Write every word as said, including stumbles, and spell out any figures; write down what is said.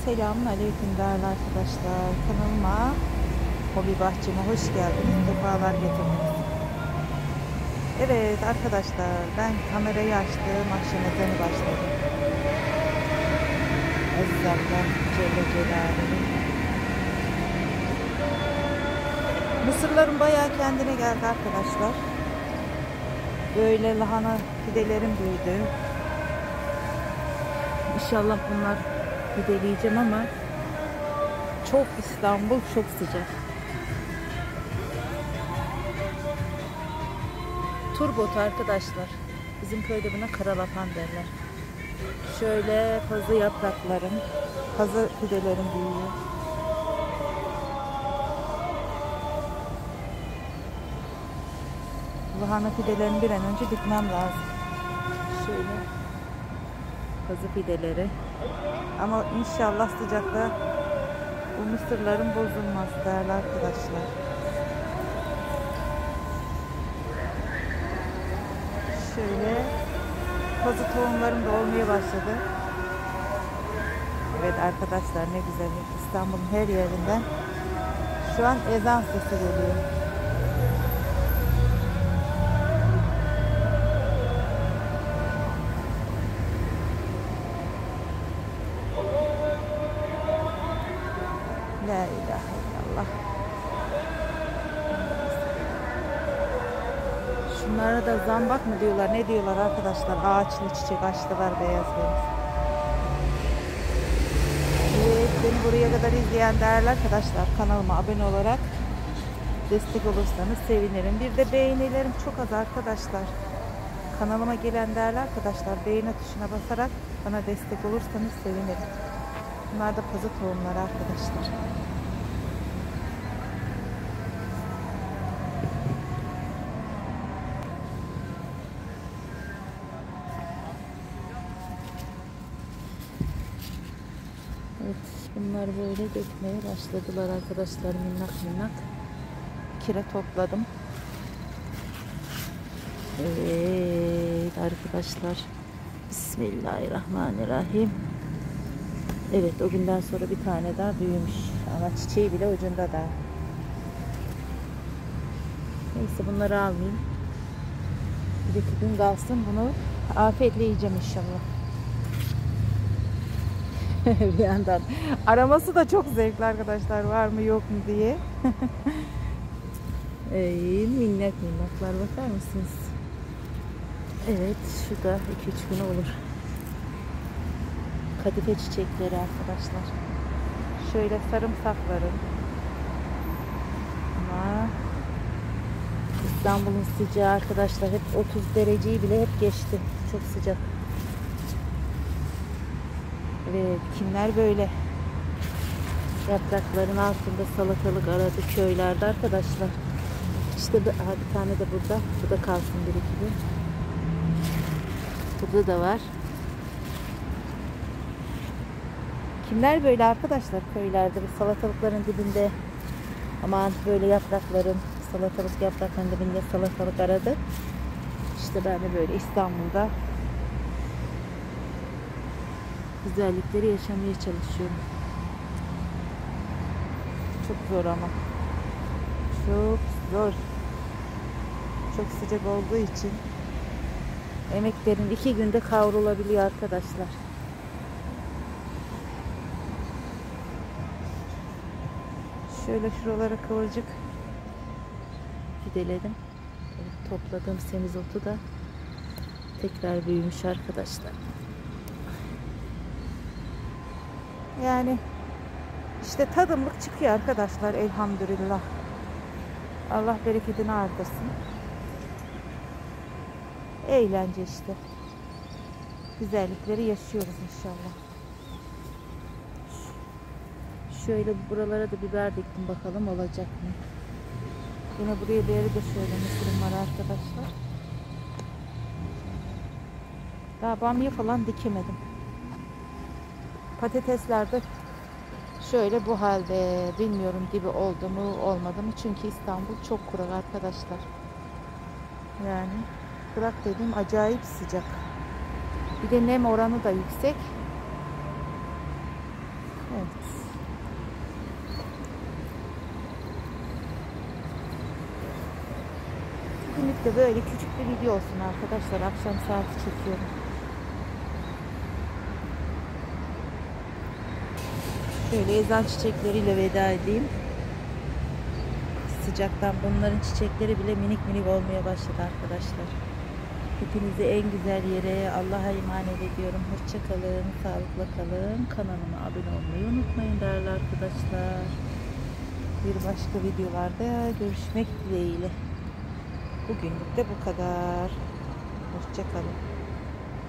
Selamun aleyküm değerli arkadaşlar. Kanalıma, hobi bahçeme hoş geldiniz. Defalar getirdiniz. Evet arkadaşlar, ben kamerayı açtım. Akşam ezanı başladı. Aziz Allah Celle Celaluhu. Mısırlarım bayağı kendine geldi arkadaşlar. Böyle lahana fidelerim büyüdü. İnşallah bunlar fideleyeceğim ama çok İstanbul çok sıcak. Turbot arkadaşlar. Bizim köyde buna karalapan derler. Şöyle fazla yapraklarım, fazla fidelerim büyüyor. Lahana fidelerini bir an önce dikmem lazım. Şöyle fazla fideleri. Ama inşallah sıcakta bu mısırların bozulmaz değerli arkadaşlar. Şöyle pazı tohumlarım da olmaya başladı. Evet arkadaşlar, ne güzel, İstanbul'un her yerinden şu an ezan sesi geliyor. La ilahe illallah. Şunlara da zambak mı diyorlar, ne diyorlar arkadaşlar? Ağaçlı çiçek açtılar, beyaz beyaz. Evet, beni buraya kadar izleyen değerli arkadaşlar, kanalıma abone olarak destek olursanız sevinirim. Bir de beğenilerim çok az arkadaşlar. Kanalıma gelen değerli arkadaşlar, beğeni tuşuna basarak bana destek olursanız sevinirim. Bunlar da pazı tohumları arkadaşlar. Evet, bunlar böyle dökmeye başladılar arkadaşlar, minnak minnak. Kire topladım. Evet arkadaşlar, Bismillahirrahmanirrahim. Evet, o günden sonra bir tane daha büyümüş ama çiçeği bile ucunda da. Neyse, bunları almayayım. Bir iki gün kalsın, bunu afiyetle yiyeceğim inşallah. Bir yandan araması da çok zevkli arkadaşlar, var mı yok mu diye. Ey, minnak minnaklar, bakar mısınız? Evet, şu da iki üç gün olur. Kadife çiçekleri arkadaşlar. Şöyle sarımsaklarım. Ama İstanbul'un sıcağı arkadaşlar, hep otuz dereceyi bile hep geçti. Çok sıcak. Evet, kimler böyle yaprakların altında salatalık aradı köylerde arkadaşlar. İşte bir, bir tane de burada. Bu da kalsın bir iki gün. Burada da var. Kimler böyle arkadaşlar köylerde bu salatalıkların dibinde, aman böyle yaprakların, salatalık yapraklarının dibinde salatalık aradı. İşte ben de böyle İstanbul'da güzellikleri yaşamaya çalışıyorum. Çok zor ama. Çok zor. Çok sıcak olduğu için emeklerin iki günde kavrulabiliyor arkadaşlar. Şöyle şuralara kıvırcık fideledim. Evet, topladığım semizotu da tekrar büyümüş arkadaşlar. Yani işte tadımlık çıkıyor arkadaşlar, elhamdülillah. Allah bereketini artırsın. Eğlence işte. Güzellikleri yaşıyoruz inşallah. Şöyle buralara da biber diktim, bakalım olacak mı? Yine buraya bir yere de şöyle mısırım var arkadaşlar. Daha bamya falan dikemedim. Patateslerde şöyle bu halde, bilmiyorum dibi oldu mu olmadı mı, çünkü İstanbul çok kurak arkadaşlar. Yani kurak dediğim acayip sıcak. Bir de nem oranı da yüksek. Evet. Bugünlük de böyle küçük bir video olsun arkadaşlar. Akşam saati çekiyorum. Şöyle ezan çiçekleriyle veda edeyim. Sıcaktan bunların çiçekleri bile minik minik olmaya başladı arkadaşlar. Hepinizi en güzel yere Allah'a emanet ediyorum. Hoşça kalın, sağlıkla kalın. Kanalıma abone olmayı unutmayın değerli arkadaşlar. Bir başka videolarda görüşmek dileğiyle. Bugünlük de bu kadar. Hoşça kalın.